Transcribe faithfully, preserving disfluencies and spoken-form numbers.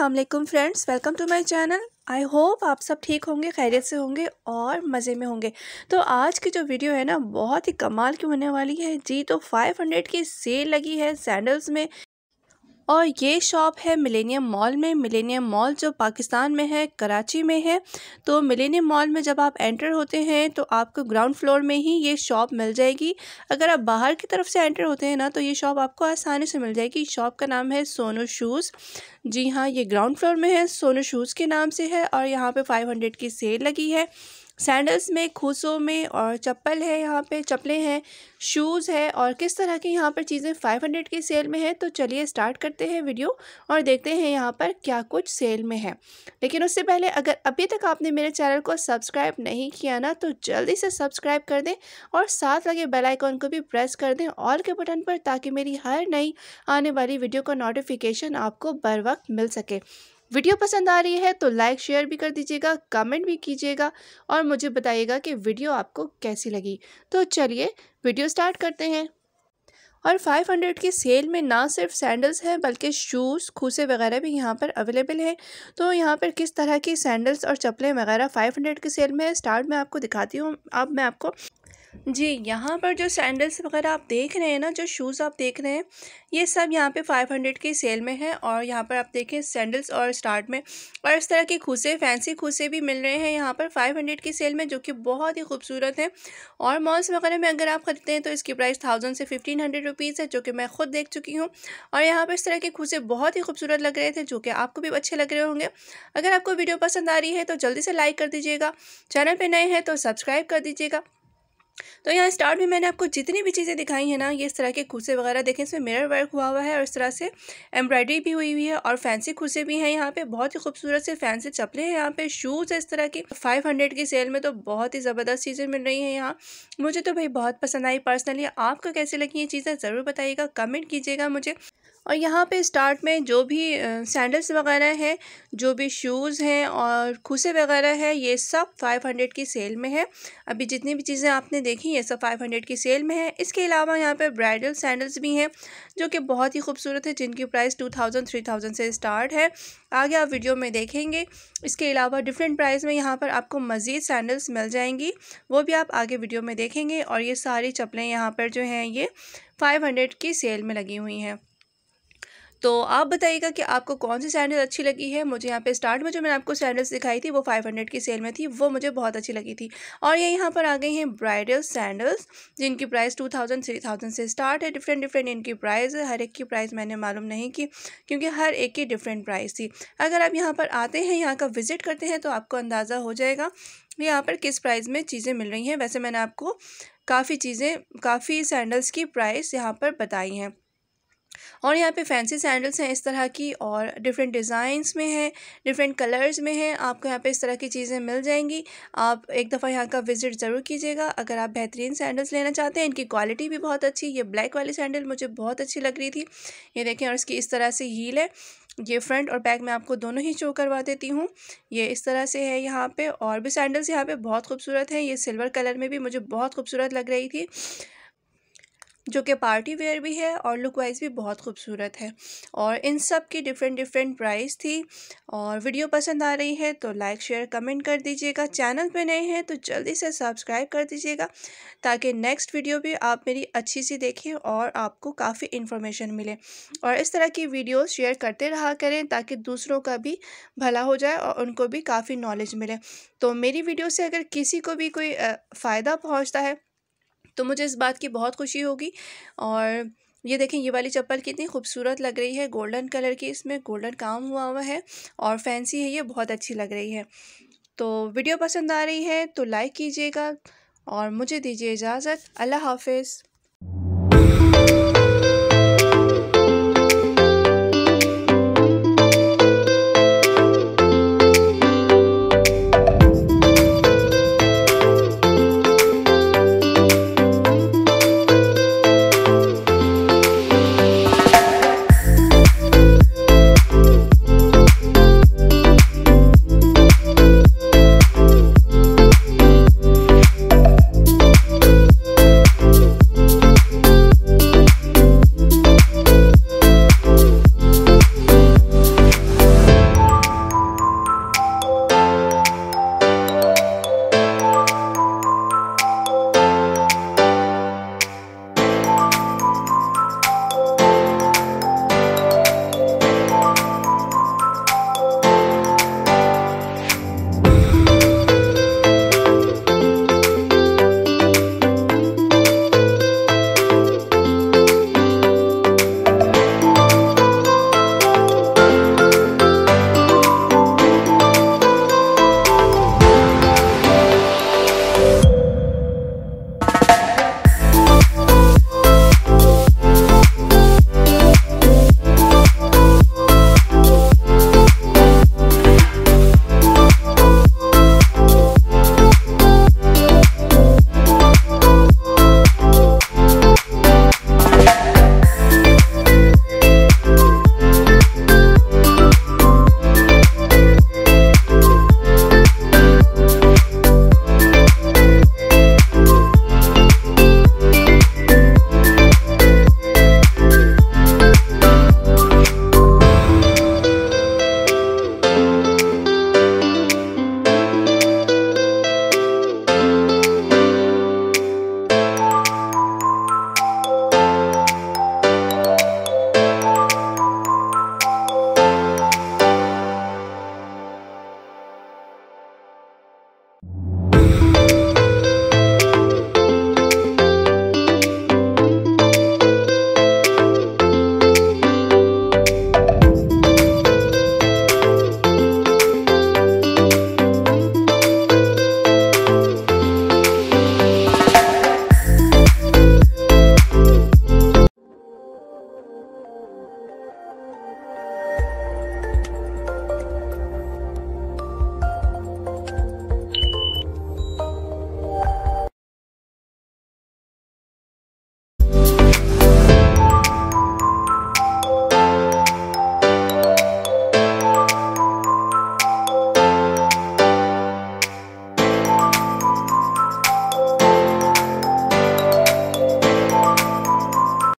अस्सलाम वालेकुम friends, welcome to my channel. I hope आप सब ठीक होंगे, खैरियत से होंगे और मज़े में होंगे। तो आज की जो वीडियो है ना, बहुत ही कमाल की होने वाली है जी। तो फाइव हंड्रेड की सेल लगी है सैंडल्स में और ये शॉप है मिलेनियम मॉल में। मिलेनियम मॉल जो पाकिस्तान में है, कराची में है। तो मिलेनियम मॉल में जब आप एंटर होते हैं तो आपको ग्राउंड फ्लोर में ही ये शॉप मिल जाएगी। अगर आप बाहर की तरफ से एंटर होते हैं ना तो ये शॉप आपको आसानी से मिल जाएगी। शॉप का नाम है सोनू शूज़। जी हाँ, ये ग्राउंड फ्लोर में है, सोनू शूज़ के नाम से है और यहाँ पे फाइव हंड्रेड की सेल लगी है। सैंडल्स में, खूसों में और चप्पल है, यहाँ पे चप्पलें हैं, शूज़ है और किस तरह की यहाँ पर चीज़ें फाइव हंड्रेड की सेल में है। तो चलिए स्टार्ट करते हैं वीडियो और देखते हैं यहाँ पर क्या कुछ सेल में है। लेकिन उससे पहले अगर अभी तक आपने मेरे चैनल को सब्सक्राइब नहीं किया ना तो जल्दी से सब्सक्राइब कर दें और साथ लगे बेल आइकॉन को भी प्रेस कर दें ऑल के बटन पर, ताकि मेरी हर नई आने वाली वीडियो का नोटिफिकेशन आपको बर वक्त मिल सके। वीडियो पसंद आ रही है तो लाइक शेयर भी कर दीजिएगा, कमेंट भी कीजिएगा और मुझे बताइएगा कि वीडियो आपको कैसी लगी। तो चलिए वीडियो स्टार्ट करते हैं। और फाइव हंड्रेड की सेल में ना सिर्फ सैंडल्स हैं बल्कि शूज़, खूसे वगैरह भी यहाँ पर अवेलेबल है। तो यहाँ पर किस तरह की सैंडल्स और चप्पलें वगैरह फाइव हंड्रेड की सेल में है, स्टार्ट में आपको दिखाती हूँ। अब मैं आपको जी, यहाँ पर जो सैंडल्स वगैरह आप देख रहे हैं ना, जो शूज़ आप देख रहे हैं, ये सब यहाँ पे फाइव हंड्रेड की सेल में है। और यहाँ पर आप देखें सैंडल्स और स्टार्ट में और इस तरह के खूसे, फैंसी खूसे भी मिल रहे हैं यहाँ पर फाइव हंड्रेड की सेल में, जो कि बहुत ही खूबसूरत है। और मॉल्स वगैरह में अगर आप ख़रीदते हैं तो इसकी प्राइस थाउजेंड से फिफ्टीन हंड्रेड रुपीज़ है, जो कि मैं खुद देख चुकी हूँ। और यहाँ पर इस तरह के खूसे बहुत ही खूबसूरत लग रहे थे, जो कि आपको भी अच्छे लग रहे होंगे। अगर आपको वीडियो पसंद आ रही है तो जल्दी से लाइक कर दीजिएगा, चैनल पर नए हैं तो सब्सक्राइब कर दीजिएगा। तो यहाँ स्टार्ट में मैंने आपको जितनी भी चीज़ें दिखाई हैं ना, ये इस तरह के खूसे वगैरह देखें, इसमें मिरर वर्क हुआ हुआ है और इस तरह से एम्ब्रॉयडरी भी हुई हुई है और फैंसी खूसे भी हैं यहाँ पे। बहुत ही खूबसूरत से फैंसी चप्पलें हैं यहाँ पे, शूज़ है इस तरह की। फाइव हंड्रेड की सेल में तो बहुत ही ज़बरदस्त चीज़ें मिल रही हैं यहाँ। मुझे तो भाई बहुत पसंद आई पर्सनली। आपको कैसी लगी ये चीज़ें ज़रूर बताइएगा, कमेंट कीजिएगा मुझे। और यहाँ पे स्टार्ट में जो भी सैंडल्स वगैरह हैं, जो भी शूज़ हैं और खूसे वगैरह है, ये सब फाइव हंड्रेड की सेल में है। अभी जितनी भी चीज़ें आपने देखी ये सब फाइव हंड्रेड की सेल में है। इसके अलावा यहाँ पे ब्राइडल सैंडल्स भी हैं, जो कि बहुत ही खूबसूरत है, जिनकी price two thousand three thousand से स्टार्ट है। आगे आप वीडियो में देखेंगे। इसके अलावा डिफरेंट प्राइस में यहाँ पर आपको मज़ीद सैंडल्स मिल जाएंगी, वो भी आप आगे वीडियो में देखेंगे। और ये सारी चप्पलें यहाँ पर जो हैं ये फाइव हंड्रेड की सेल में लगी हुई हैं। तो आप बताइएगा कि आपको कौन सी सैंडल अच्छी लगी है। मुझे यहाँ पे स्टार्ट में जो मैंने आपको सैंडल्स दिखाई थी वो फाइव हंड्रेड की सेल में थी, वो मुझे बहुत अच्छी लगी थी। और ये यहाँ पर आ गई हैं ब्राइडल सैंडल्स, जिनकी price two thousand three thousand से स्टार्ट है। डिफरेंट डिफरेंट इनकी प्राइस है, हर एक की प्राइस मैंने मालूम नहीं की, क्योंकि हर एक की डिफरेंट प्राइस थी। अगर आप यहाँ पर आते हैं, यहाँ का विज़िट करते हैं, तो आपको अंदाज़ा हो जाएगा यहाँ पर किस प्राइस में चीज़ें मिल रही हैं। वैसे मैंने आपको काफ़ी चीज़ें, काफ़ी सैंडल्स की प्राइस यहाँ पर बताई हैं। और यहाँ पे फैंसी सैंडल्स हैं इस तरह की, और डिफरेंट डिज़ाइंस में है, डिफरेंट कलर्स में है। आपको यहाँ पे इस तरह की चीज़ें मिल जाएंगी। आप एक दफ़ा यहाँ का विज़िट ज़रूर कीजिएगा अगर आप बेहतरीन सैंडल्स लेना चाहते हैं। इनकी क्वालिटी भी बहुत अच्छी। ये ब्लैक वाली सैंडल मुझे बहुत अच्छी लग रही थी, ये देखें। और इसकी इस तरह से हील है, ये फ्रंट और बैक में आपको दोनों ही शो करवा देती हूँ। ये इस तरह से है यहाँ पे। और भी सैंडल्स यहाँ पे बहुत खूबसूरत हैं। ये सिल्वर कलर में भी मुझे बहुत खूबसूरत लग रही थी, जो कि पार्टी वेयर भी है और लुक वाइज भी बहुत खूबसूरत है। और इन सब की डिफरेंट डिफरेंट प्राइस थी। और वीडियो पसंद आ रही है तो लाइक शेयर कमेंट कर दीजिएगा। चैनल पे नए हैं तो जल्दी से सब्सक्राइब कर दीजिएगा, ताकि नेक्स्ट वीडियो भी आप मेरी अच्छी सी देखें और आपको काफ़ी इन्फॉर्मेशन मिले। और इस तरह की वीडियोस शेयर करते रहा करें, ताकि दूसरों का भी भला हो जाए और उनको भी काफ़ी नॉलेज मिले। तो मेरी वीडियो से अगर किसी को भी कोई फ़ायदा पहुँचता है तो मुझे इस बात की बहुत खुशी होगी। और ये देखें, ये वाली चप्पल कितनी खूबसूरत लग रही है, गोल्डन कलर की, इसमें गोल्डन काम हुआ हुआ है और फैंसी है, ये बहुत अच्छी लग रही है। तो वीडियो पसंद आ रही है तो लाइक कीजिएगा और मुझे दीजिए इजाज़त। अल्लाह हाफिज़।